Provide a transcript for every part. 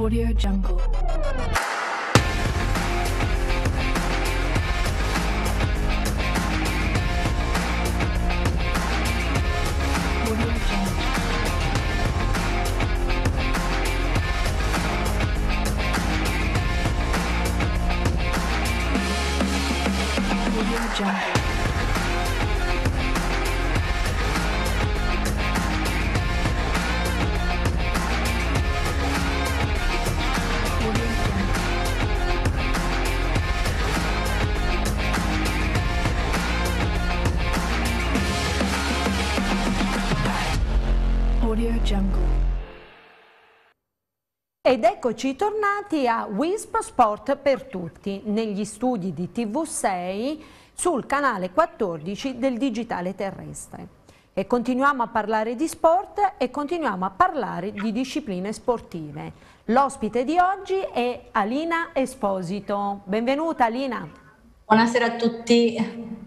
Audio Jungle. Audio Jungle. Audio Jungle. Audio Jungle. Ed eccoci tornati a Wisp Sport per tutti, negli studi di TV6 sul canale 14 del Digitale Terrestre. E continuiamo a parlare di sport e continuiamo a parlare di discipline sportive. L'ospite di oggi è Alina Esposito. Benvenuta Alina. Buonasera a tutti.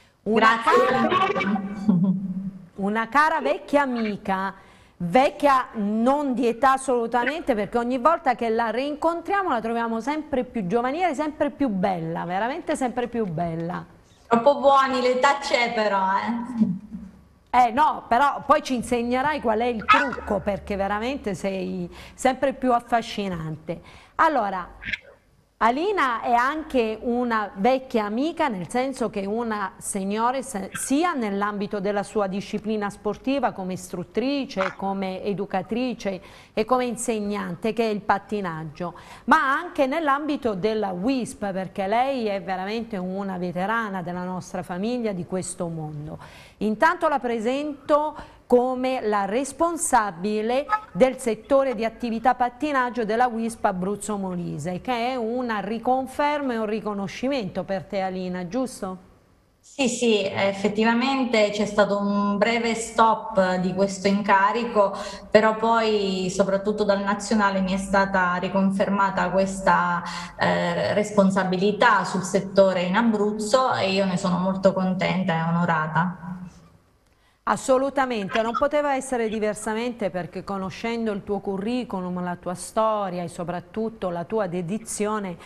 Una cara vecchia amica. Vecchia non di età assolutamente, perché ogni volta che la rincontriamo la troviamo sempre più giovanile, sempre più bella, veramente sempre più bella. Troppo buoni, l'età c'è però, No, però poi ci insegnerai qual è il trucco, perché veramente sei sempre più affascinante. Allora, Alina è anche una vecchia amica, nel senso che è una signora sia nell'ambito della sua disciplina sportiva come istruttrice, come educatrice e come insegnante, che è il pattinaggio, ma anche nell'ambito della WISP, perché lei è veramente una veterana della nostra famiglia, di questo mondo. Intanto la presento come la responsabile del settore di attività pattinaggio della WISP Abruzzo Molise, che è una riconferma e un riconoscimento per te Alina, giusto? Sì, effettivamente c'è stato un breve stop di questo incarico, però poi soprattutto dal nazionale mi è stata riconfermata questa responsabilità sul settore in Abruzzo e io ne sono molto contenta e onorata. Assolutamente, non poteva essere diversamente, perché conoscendo il tuo curriculum, la tua storia e soprattutto la tua dedizione,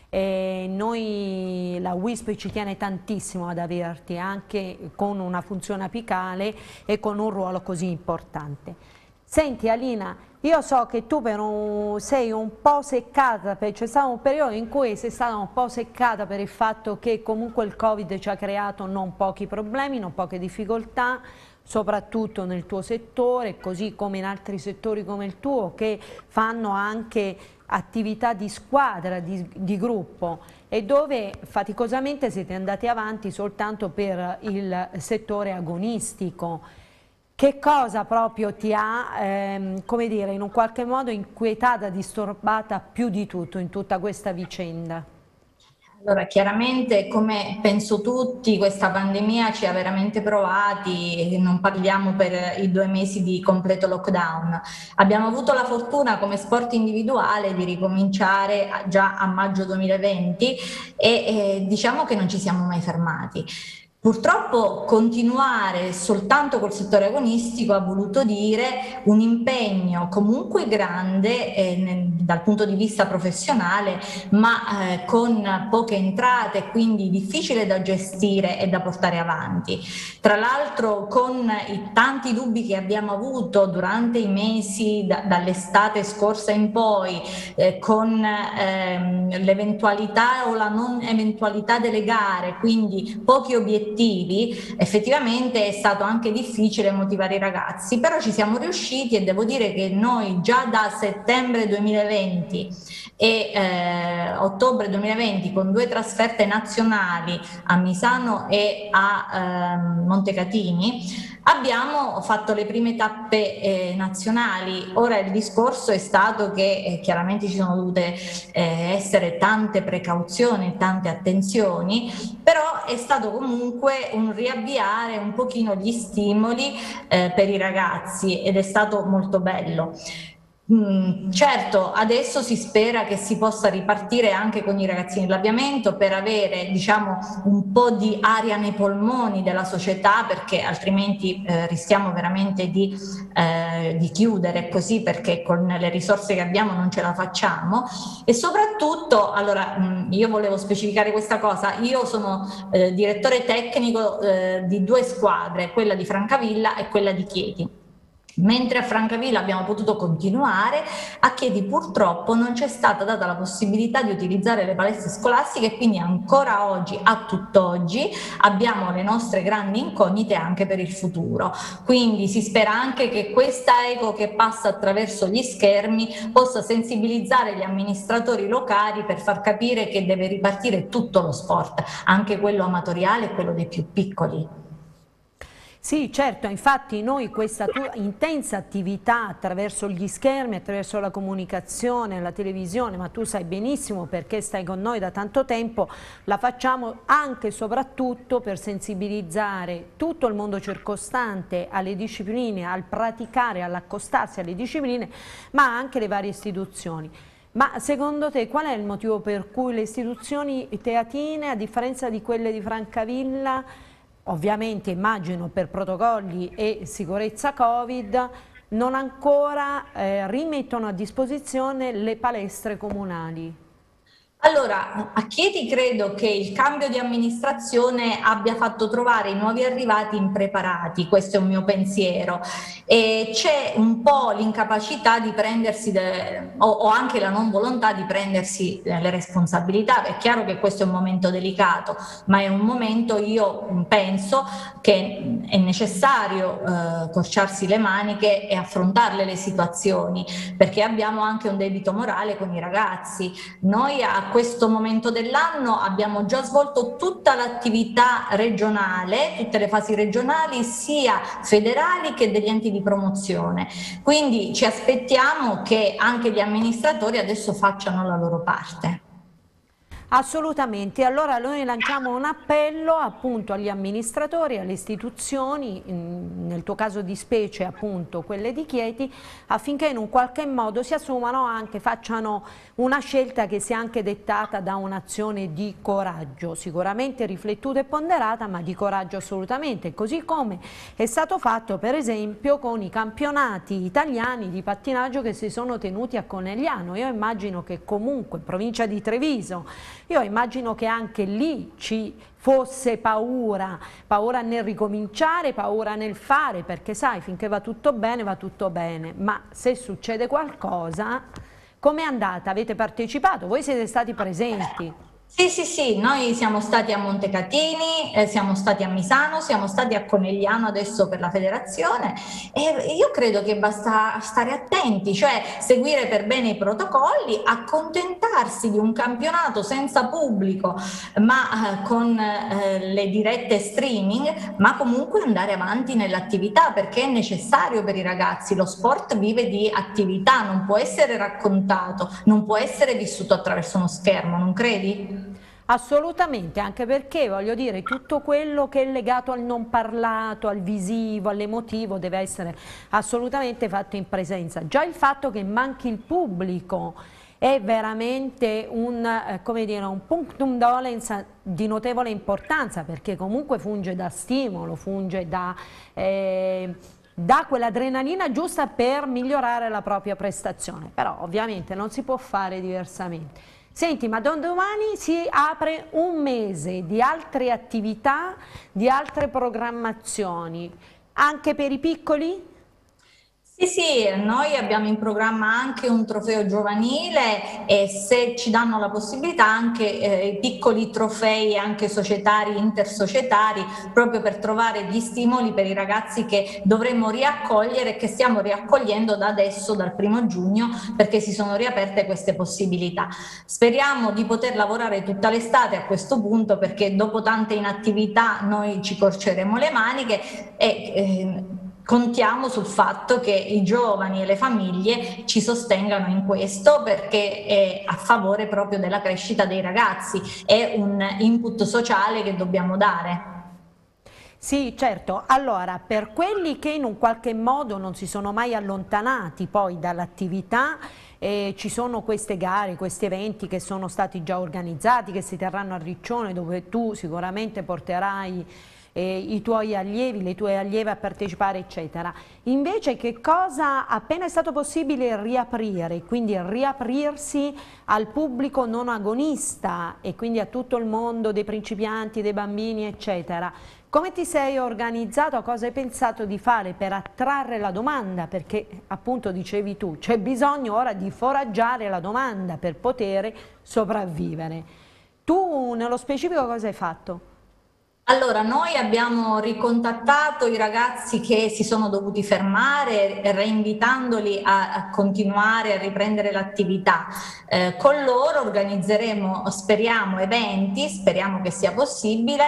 noi, la WISP ci tiene tantissimo ad averti, anche con una funzione apicale e con un ruolo così importante. Senti Alina, io so che tu sei un po' seccata, c'è stato un periodo in cui sei stata un po' seccata per il fatto che comunque il Covid ci ha creato non pochi problemi, non poche difficoltà, soprattutto nel tuo settore, così come in altri settori come il tuo, che fanno anche attività di squadra, di gruppo, e dove faticosamente siete andati avanti soltanto per il settore agonistico. Che cosa proprio ti ha, come dire, in un qualche modo inquietata, disturbata più di tutto in tutta questa vicenda? Allora, chiaramente, come penso tutti, questa pandemia ci ha veramente provati, non parliamo per i 2 mesi di completo lockdown. Abbiamo avuto la fortuna come sport individuale di ricominciare già a maggio 2020 e diciamo che non ci siamo mai fermati. Purtroppo continuare soltanto col settore agonistico ha voluto dire un impegno comunque grande dal punto di vista professionale, ma con poche entrate, quindi difficile da gestire e da portare avanti. Tra l'altro, con i tanti dubbi che abbiamo avuto durante i mesi dall'estate scorsa in poi, con l'eventualità o la non eventualità delle gare, quindi pochi obiettivi, effettivamente è stato anche difficile motivare i ragazzi, però ci siamo riusciti e devo dire che noi già da settembre 2020 e ottobre 2020, con 2 trasferte nazionali a Misano e a Montecatini, abbiamo fatto le prime tappe nazionali. Ora il discorso è stato che chiaramente ci sono dovute essere tante precauzioni, tante attenzioni, però è stato comunque un riavviare un pochino gli stimoli per i ragazzi ed è stato molto bello. Certo, adesso si spera che si possa ripartire anche con i ragazzini dell'avviamento per avere, diciamo, un po' di aria nei polmoni della società, perché altrimenti rischiamo veramente di chiudere così, perché con le risorse che abbiamo non ce la facciamo. E soprattutto, allora, io volevo specificare questa cosa, io sono direttore tecnico di 2 squadre, quella di Francavilla e quella di Chieti. Mentre a Francavilla abbiamo potuto continuare, a Chieti purtroppo non c'è stata data la possibilità di utilizzare le palestre scolastiche e quindi ancora oggi, a tutt'oggi, abbiamo le nostre grandi incognite anche per il futuro. Quindi si spera anche che questa eco che passa attraverso gli schermi possa sensibilizzare gli amministratori locali per far capire che deve ripartire tutto lo sport, anche quello amatoriale e quello dei più piccoli. Sì, certo, infatti noi questa tua intensa attività attraverso gli schermi, attraverso la comunicazione, la televisione, ma tu sai benissimo perché stai con noi da tanto tempo, la facciamo anche e soprattutto per sensibilizzare tutto il mondo circostante alle discipline, al praticare, all'accostarsi alle discipline, ma anche le varie istituzioni. Ma secondo te qual è il motivo per cui le istituzioni teatine, a differenza di quelle di Francavilla, ovviamente immagino per protocolli e sicurezza Covid, non ancora rimettono a disposizione le palestre comunali? Allora, a Chieti credo che il cambio di amministrazione abbia fatto trovare i nuovi arrivati impreparati, questo è un mio pensiero, e c'è un po' l'incapacità di prendersi, o anche la non volontà di prendersi le responsabilità. È chiaro che questo è un momento delicato, ma è un momento, io penso, che è necessario accorciarsi le maniche e affrontarle le situazioni, perché abbiamo anche un debito morale con i ragazzi. Noi a questo momento dell'anno abbiamo già svolto tutta l'attività regionale, tutte le fasi regionali, sia federali che degli enti di promozione. Quindi ci aspettiamo che anche gli amministratori adesso facciano la loro parte. Assolutamente, allora noi lanciamo un appello appunto agli amministratori, alle istituzioni, nel tuo caso di specie appunto quelle di Chieti, affinché in un qualche modo si assumano anche, facciano una scelta che sia anche dettata da un'azione di coraggio, sicuramente riflettuta e ponderata, ma di coraggio assolutamente, così come è stato fatto per esempio con i campionati italiani di pattinaggio che si sono tenuti a Conegliano. Io immagino che comunque in provincia di Treviso, io immagino che anche lì ci fosse paura, paura nel ricominciare, paura nel fare, perché sai, finché va tutto bene, ma se succede qualcosa, com'è andata? Avete partecipato? Voi siete stati presenti? Sì, noi siamo stati a Montecatini, siamo stati a Misano, siamo stati a Conegliano adesso per la federazione e io credo che basta stare attenti, cioè seguire per bene i protocolli, accontentarsi di un campionato senza pubblico ma con le dirette streaming, ma comunque andare avanti nell'attività perché è necessario per i ragazzi, lo sport vive di attività, non può essere raccontato, non può essere vissuto attraverso uno schermo, non credi? Assolutamente, anche perché voglio dire tutto quello che è legato al non parlato, al visivo, all'emotivo deve essere assolutamente fatto in presenza. Già il fatto che manchi il pubblico è veramente come dire, un punctum dolens di notevole importanza, perché comunque funge da stimolo, funge da quell'adrenalina giusta per migliorare la propria prestazione, però ovviamente non si può fare diversamente. Senti, ma domani si apre un mese di altre attività, di altre programmazioni, anche per i piccoli? Sì, noi abbiamo in programma anche un trofeo giovanile e se ci danno la possibilità anche i piccoli trofei anche societari, intersocietari, proprio per trovare gli stimoli per i ragazzi che dovremmo riaccogliere e che stiamo riaccogliendo da adesso, dal 1° giugno, perché si sono riaperte queste possibilità. Speriamo di poter lavorare tutta l'estate a questo punto, perché dopo tante inattività noi ci corceremo le maniche e contiamo sul fatto che i giovani e le famiglie ci sostengano in questo, perché è a favore proprio della crescita dei ragazzi, è un input sociale che dobbiamo dare. Sì, certo. Allora, per quelli che in un qualche modo non si sono mai allontanati poi dall'attività, ci sono queste gare, questi eventi che sono stati già organizzati, che si terranno a Riccione, dove tu sicuramente porterai i tuoi allievi, le tue allieve a partecipare, eccetera. Invece che cosa, appena è stato possibile riaprire, quindi riaprirsi al pubblico non agonista e quindi a tutto il mondo dei principianti, dei bambini, eccetera, come ti sei organizzato, cosa hai pensato di fare per attrarre la domanda? Perché appunto dicevi tu, c'è bisogno ora di foraggiare la domanda per poter sopravvivere. Tu nello specifico cosa hai fatto? Allora, noi abbiamo ricontattato i ragazzi che si sono dovuti fermare, reinvitandoli a continuare a riprendere l'attività. Con loro organizzeremo, speriamo, eventi, speriamo che sia possibile,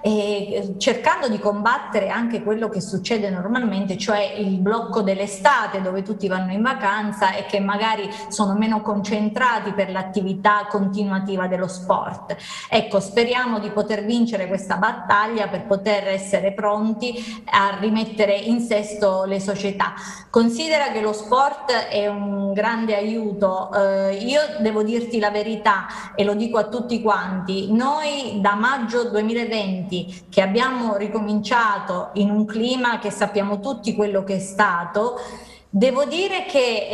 cercando di combattere anche quello che succede normalmente, cioè il blocco dell'estate dove tutti vanno in vacanza e che magari sono meno concentrati per l'attività continuativa dello sport. Ecco, speriamo di poter vincere questa battaglia per poter essere pronti a rimettere in sesto le società. Considera che lo sport è un grande aiuto. Io devo dirti la verità e lo dico a tutti quanti, noi da maggio 2020 che abbiamo ricominciato in un clima che sappiamo tutti quello che è stato, devo dire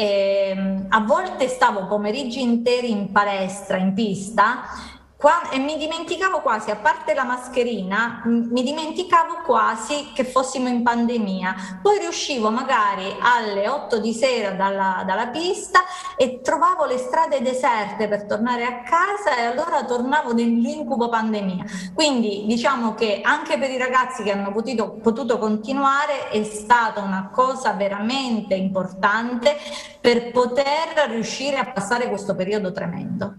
che a volte stavo pomeriggi interi in palestra, in pista, e mi dimenticavo quasi, a parte la mascherina, mi dimenticavo quasi che fossimo in pandemia. Poi riuscivo magari alle 8 di sera dalla pista e trovavo le strade deserte per tornare a casa e allora tornavo nell'incubo pandemia. Quindi diciamo che anche per i ragazzi che hanno potuto continuare è stata una cosa veramente importante per poter riuscire a passare questo periodo tremendo.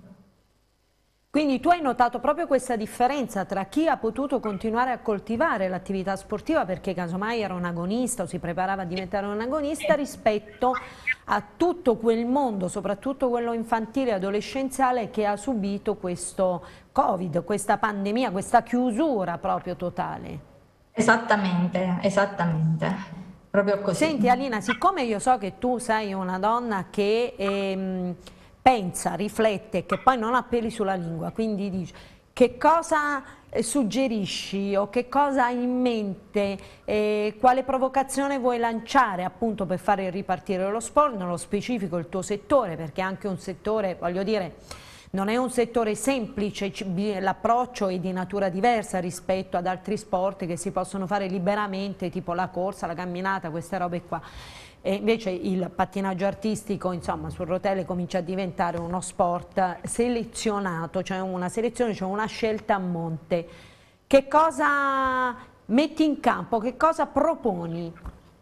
Quindi tu hai notato proprio questa differenza tra chi ha potuto continuare a coltivare l'attività sportiva perché casomai era un agonista o si preparava a diventare un agonista rispetto a tutto quel mondo, soprattutto quello infantile e adolescenziale che ha subito questo Covid, questa pandemia, questa chiusura proprio totale. Esattamente, esattamente. Proprio così. Senti Alina, siccome io so che tu sei una donna che pensa, riflette, che poi non ha peli sulla lingua, quindi dici che cosa suggerisci o che cosa hai in mente, quale provocazione vuoi lanciare appunto per fare ripartire lo sport, nello specifico il tuo settore, perché è anche un settore, voglio dire, non è un settore semplice, l'approccio è di natura diversa rispetto ad altri sport che si possono fare liberamente, tipo la corsa, la camminata, queste robe qua. E invece il pattinaggio artistico, insomma, sul rotelle comincia a diventare uno sport selezionato, cioè una selezione, cioè una scelta a monte. Che cosa metti in campo? Che cosa proponi?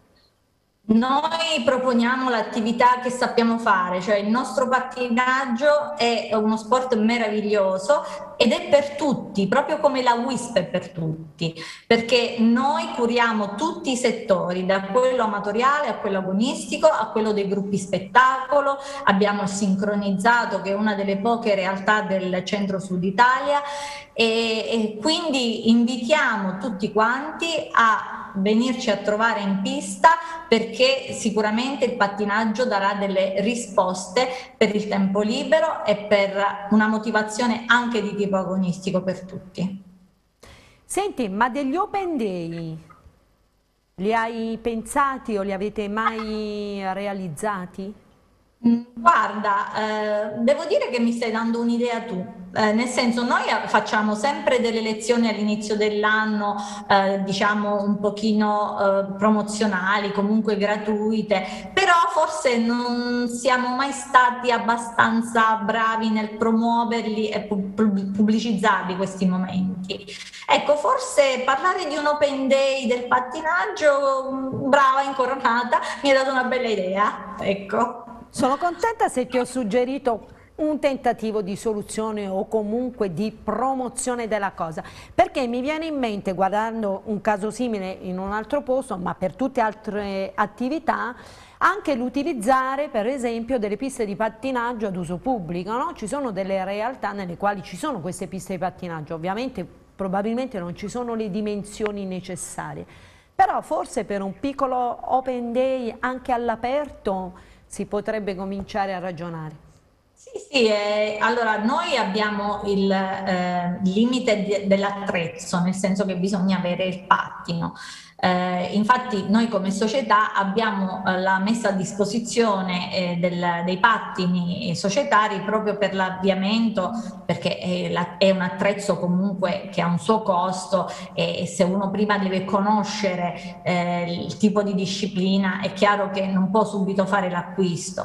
Noi proponiamo l'attività che sappiamo fare, cioè il nostro pattinaggio è uno sport meraviglioso ed è per tutti, proprio come la WISP è per tutti, perché noi curiamo tutti i settori, da quello amatoriale a quello agonistico, a quello dei gruppi spettacolo, abbiamo il sincronizzato che è una delle poche realtà del centro-sud Italia e quindi invitiamo tutti quanti a venirci a trovare in pista perché sicuramente il pattinaggio darà delle risposte per il tempo libero e per una motivazione anche di tipo agonistico per tutti. Senti, ma degli Open Day li hai pensati o li avete mai realizzati? Guarda, devo dire che mi stai dando un'idea tu, nel senso noi facciamo sempre delle lezioni all'inizio dell'anno, diciamo un pochino promozionali, comunque gratuite, però forse non siamo mai stati abbastanza bravi nel promuoverli e pubblicizzarli questi momenti. Ecco, forse parlare di un Open Day del pattinaggio, brava, incoronata, mi ha dato una bella idea, ecco. Sono contenta se ti ho suggerito un tentativo di soluzione o comunque di promozione della cosa, perché mi viene in mente, guardando un caso simile in un altro posto, ma per tutte altre attività, anche l'utilizzare per esempio delle piste di pattinaggio ad uso pubblico, no? Ci sono delle realtà nelle quali ci sono queste piste di pattinaggio, ovviamente probabilmente non ci sono le dimensioni necessarie, però forse per un piccolo open day anche all'aperto si potrebbe cominciare a ragionare. Sì, allora noi abbiamo il limite dell'attrezzo, nel senso che bisogna avere il pattino. Infatti noi come società abbiamo la messa a disposizione dei pattini societari proprio per l'avviamento, perché è un attrezzo comunque che ha un suo costo e se uno prima deve conoscere il tipo di disciplina è chiaro che non può subito fare l'acquisto.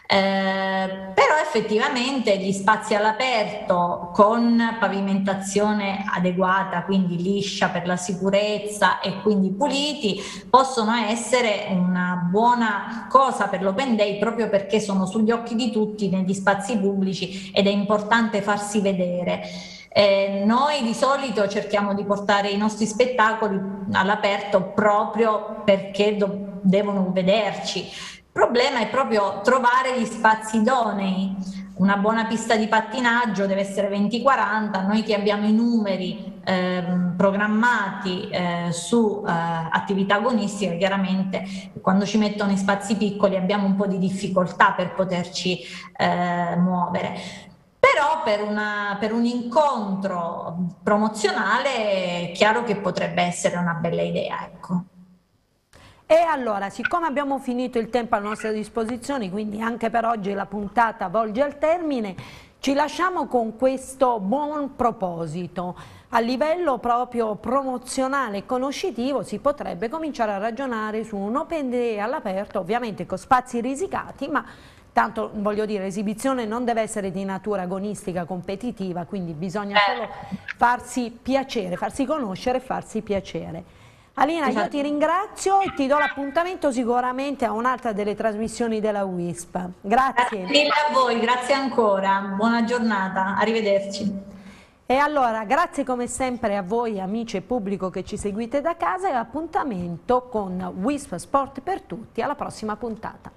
Però effettivamente gli spazi all'aperto con pavimentazione adeguata, quindi liscia per la sicurezza e quindi puliti, possono essere una buona cosa per l'open day proprio perché sono sugli occhi di tutti negli spazi pubblici ed è importante farsi vedere. Noi di solito cerchiamo di portare i nostri spettacoli all'aperto proprio perché devono vederci. Il problema è proprio trovare gli spazi idonei. Una buona pista di pattinaggio deve essere 20-40, noi che abbiamo i numeri programmati su attività agonistica, chiaramente quando ci mettono in spazi piccoli abbiamo un po' di difficoltà per poterci muovere. Però per un incontro promozionale è chiaro che potrebbe essere una bella idea, ecco. E allora, siccome abbiamo finito il tempo a nostra disposizione, quindi anche per oggi la puntata volge al termine, ci lasciamo con questo buon proposito. A livello proprio promozionale e conoscitivo si potrebbe cominciare a ragionare su un open day all'aperto, ovviamente con spazi risicati, ma tanto voglio dire, l'esibizione non deve essere di natura agonistica, competitiva, quindi bisogna solo farsi piacere, farsi conoscere e farsi piacere. Alina, io ti ringrazio e ti do l'appuntamento sicuramente a un'altra delle trasmissioni della WISP. Grazie. Grazie mille a voi, grazie ancora, buona giornata, arrivederci. E allora, grazie come sempre a voi amici e pubblico che ci seguite da casa e appuntamento con WISP Sport per Tutti alla prossima puntata.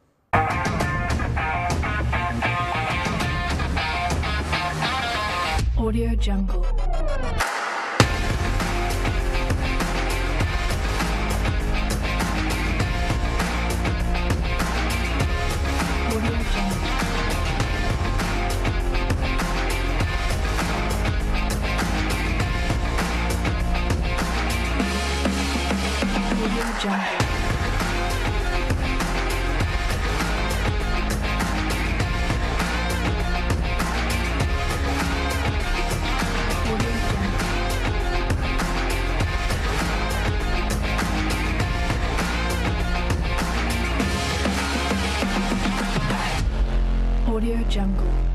Audio Jungle. Jungle. Audio Jungle.